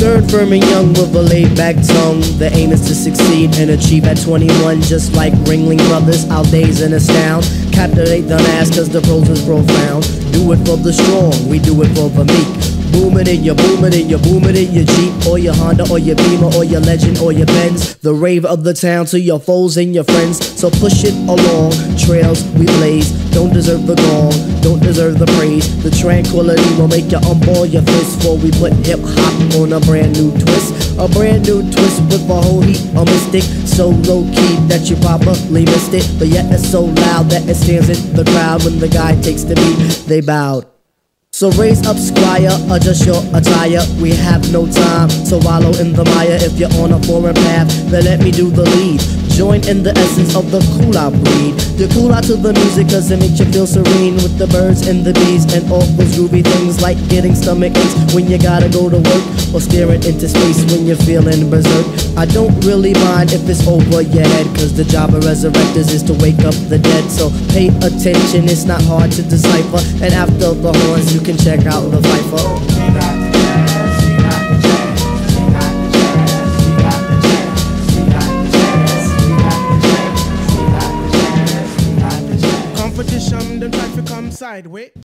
Stern, firm, and young with a laid-back tongue. The aim is to succeed and achieve at 21. Just like Ringling Brothers, our days and astound. Captivate the mass cause the prose is profound. Do it for the strong, we do it for the meek. Boom it in your Jeep, or your Honda, or your Beamer, or your Legend, or your Benz. The rave of the town to your foes and your friends. So push it along, trails we blaze. Don't deserve the gong, don't deserve the praise. The tranquility will make you unball your fist. Before we put hip-hop on a brand new twist. A brand new twist with a whole heap of mystic. So low-key that you probably missed it, but yet it's so loud that it stands in the crowd. When the guy takes the beat, they bowed. So raise up, squire, adjust your attire. We have no time to wallow in the mire. If you're on a foreign path, then let me do the lead. Join in the essence of the cool out breed. You cool out to the music cause it makes you feel serene. With the birds and the bees and all those groovy things, like getting stomach aches when you gotta go to work, or staring into space when you're feeling berserk. I don't really mind if it's over your head, cause the job of resurrectors is to wake up the dead. So pay attention, it's not hard to decipher. And after the horns you can check out the Viper. Competition, them try to come sideways.